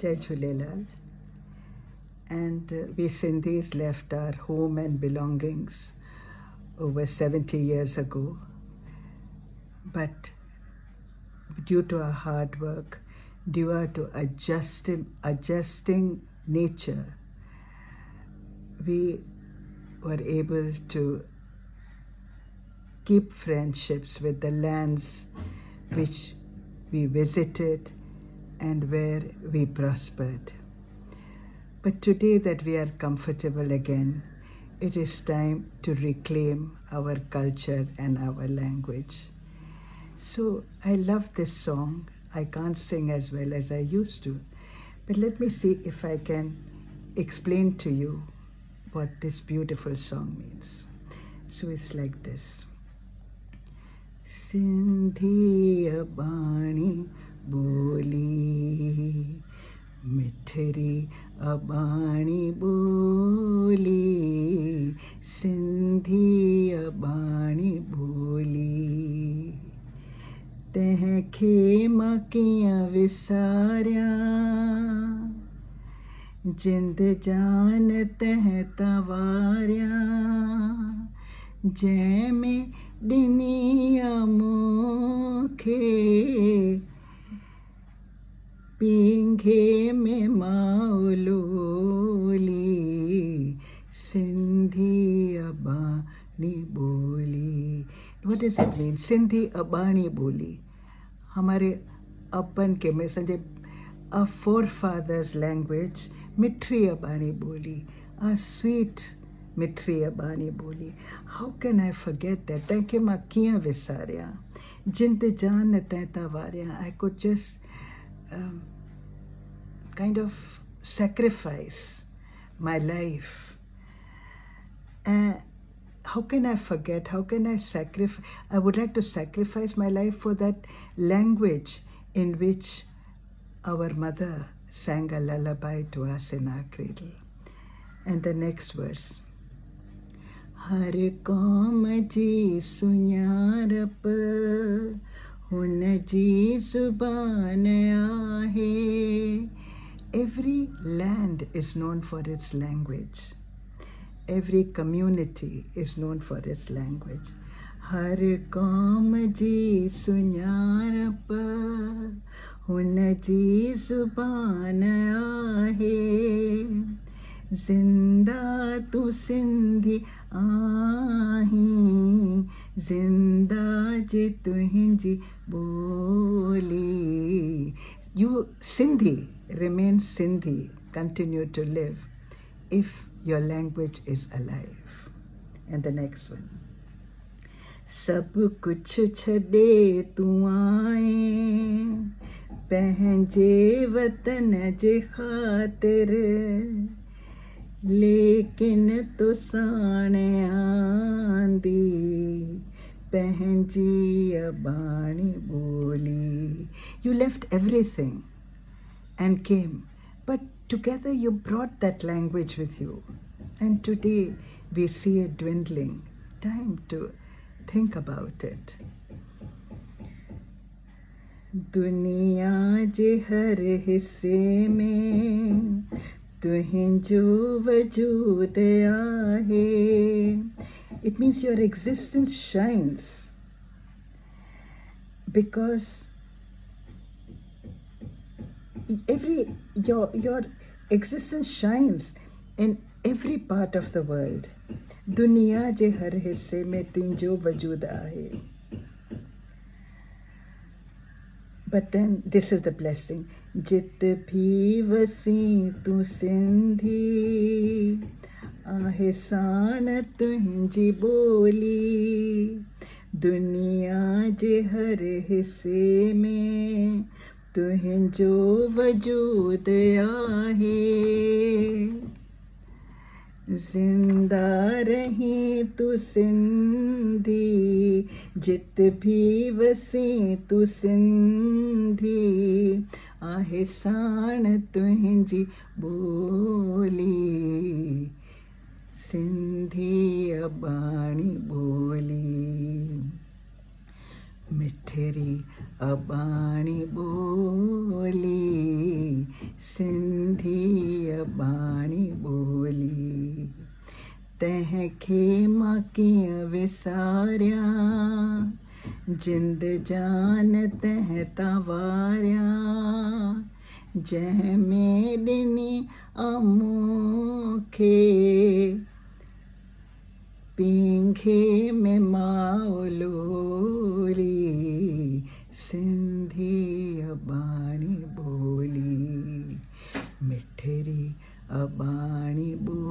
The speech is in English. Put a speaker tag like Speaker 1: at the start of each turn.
Speaker 1: Jai Jhulelal. And we Sindhis left our home and belongings over 70 years ago. But due to our hard work, due to adjusting nature, we were able to keep friendships with the lands which we visited and where we prospered. But today that we are comfortable again, it is time to reclaim our culture and our language. So I love this song. I can't sing as well as I used to, but let me see if I can explain to you what this beautiful song means. So it's like this. Sindhi abani boli, mithri abani boli, Sindhi abani boli. तह खेमा कियां विसारिया, जिंद जान तह तवारिया, जैमें डिनिया मुखे, पींघे में माउलोली, सिंधी अबानी बोली. What does it mean? Sindhi abani boli. हमारे अपन के में Sanjay, our forefathers' language, Mithri abani boli, our sweet Mithri abani boli. How can I forget that? Tanke makiya visarya, jind jaan teta varya. I could just kind of sacrifice my life. How can I forget? How can I sacrifice? I would like to sacrifice my life for that language in which our mother sang a lullaby to us in our cradle. And the next verse. Har kaum ji sunyarap, hun ji zuban aahe. Every land is known for its language. Every community is known for its language. Har kaum ji sunyarap, hun ji zuban aahe. Zinda tu Sindhi aahi, zinda ji tuhinji boli. You Sindhi remain Sindhi, continue to live if your language is alive. And the next one. Sab kuch chhade tu aaye, pehanje watan je khatir, lekin tu saane aandi, pehenji abani boli. You left everything and came, but together you brought that language with you. And today we see it dwindling. Time to think about it. दुनिया जे हर हिस्से में तुहिंजो वजूद आहे. It means your existence shines because your existence shines in every part of the world. दुनिया जे हर हिस्से में तुंहिंजो वजूद आहे. But then this is the blessing. Jit bhi wasi tu Sindhi, ahisan तुहिंजी बोली. दुनिया जे हर हिस्से में तुहिंजो वजूद आहे. जिंदा रही तू सिंधी, जित भी वसी तू सिंधी, आहिसान तुहिंजी बोली, सिंधी अबाणी बोली. मिठरी अबाणी बोली, सिंधी अबाणी ॿोली। तंहिंखे मां कीअं विसारियां, जिंद जान तंहिं तां वारियां, जंहिंमें ॾिनी मूंखे पींघे में माउ लोली। सिंधी अबाणी ॿोली, मिठड़ी अबाणी ॿोली।